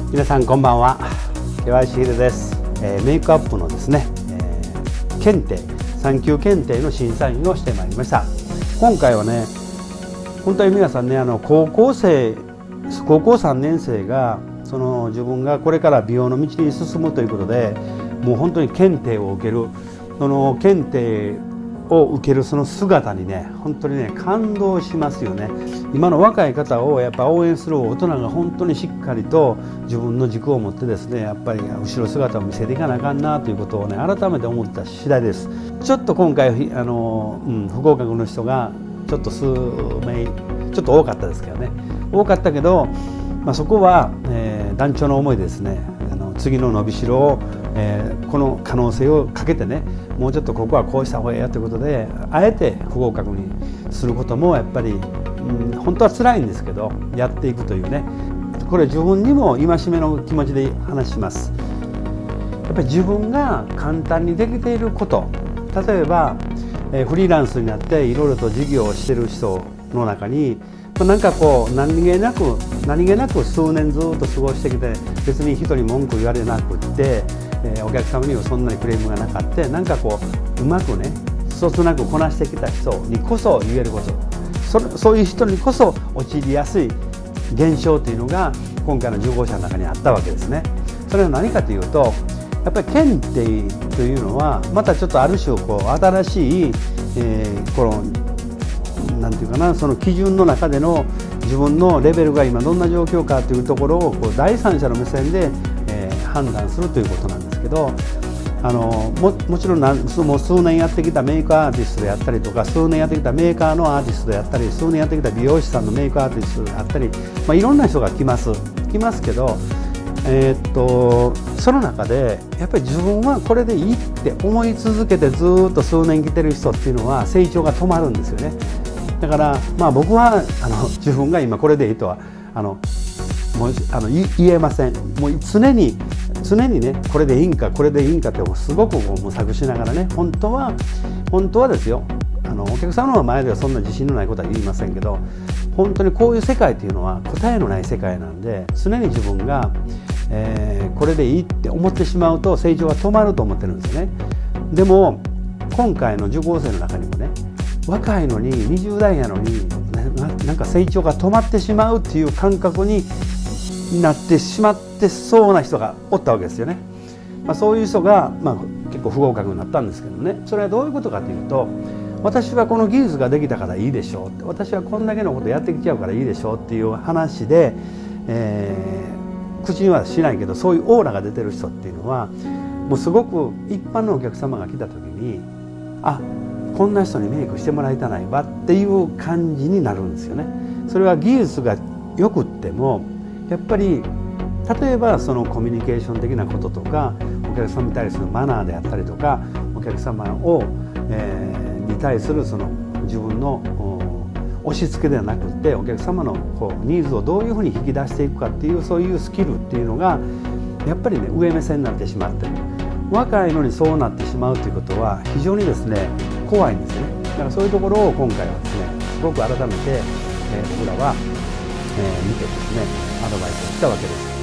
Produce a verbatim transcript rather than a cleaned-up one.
皆さんこんばんは、ケーワイシー ヒデです。えー、メイクアップのですね、えー、検定さん級検定の審査員をしてまいりました。今回はね、本当に皆さんね、あの高校生高校さんねん生がその自分がこれから美容の道に進むということで、もう本当に検定を受ける、その検定を受けるその姿にね、本当にね感動しますよね。今の若い方をやっぱ応援する大人が本当にしっかりと自分の軸を持ってですね、やっぱり後ろ姿を見せていかなあかんなということをね改めて思った次第です。ちょっと今回あの、うん、不合格の人がちょっと数名ちょっと多かったですけどね、多かったけど、まあ、そこは、えー、団長の思いでですね、あの次の伸びしろを、えー、この可能性をかけてね、もうちょっとここはこうした方がいいやということで、あえて不合格にすることもやっぱり、うん、本当は辛いんですけどやっていくというね、これ自分にも戒めの気持ちで話します。やっぱり自分が簡単にできていること、例えば、えー、フリーランスになっていろいろと事業をしている人の中に、なんかこう何気なく何気なく数年ずっと過ごしてきて、別に人に文句言われなくって、えー、お客様にはそんなにクレームがなかった、なんかこううまくねそつなくこなしてきた人にこそ言えること、そ, そういう人にこそ陥りやすい現象というのが今回の受講者の中にあったわけですね。それは何かというと、やっぱり検定というのはまたちょっとある種こう新しい、えー、このなんていうかな、その基準の中での自分のレベルが今どんな状況かというところをこう第三者の目線で、えー、判断するということなんですけど、あの も, もちろんなんもう数年やってきたメイクアーティストであったりとか、数年やってきたメーカーのアーティストであったり、数年やってきた美容師さんのメイクアーティストであったり、まあ、いろんな人が来ます来ますけど、えー、っとその中でやっぱり自分はこれでいいって思い続けてずっと数年来てる人っていうのは成長が止まるんですよね。だから、まあ、僕はあの自分が今これでいいとはあのもうあの言えません。もう常に常にね、これでいいんかこれでいいんかってすごくこう模索しながらね、本当は本当はですよ、あのお客様の前ではそんな自信のないことは言いませんけど、本当にこういう世界っていうのは答えのない世界なんで、常に自分が、えー、これでいいって思ってしまうと成長が止まると思ってるんですよね。でも今回の受講生の中にもね、若いのににじゅう代やのに な, なんか成長が止まってしまうっていう感覚になってしまってそうな人がおったわけですよね。まあ、そういう人が、まあ、結構不合格になったんですけどね、それはどういうことかというと、私はこの技術ができたからいいでしょう、私はこんだけのことやってきちゃうからいいでしょうっていう話で、えー、口にはしないけどそういうオーラが出てる人っていうのは、もうすごく一般のお客様が来た時に、あ、こんな人にメイクしてもらいたないわっていう感じになるんですよね。それは技術がよくってもやっぱり、例えばそのコミュニケーション的なこととか、お客様に対するマナーであったりとか、お客様を、えー、に対するその自分の押し付けではなくて、お客様のこうニーズをどういうふうに引き出していくかっていう、そういうスキルっていうのがやっぱりね上目線になってしまってる。若いのにそうなってしまうということは非常にですね怖いんですね。だからそういうところを今回はですねすごく改めて、えー、僕らは、えー、見てですねアドバイスをしたわけです。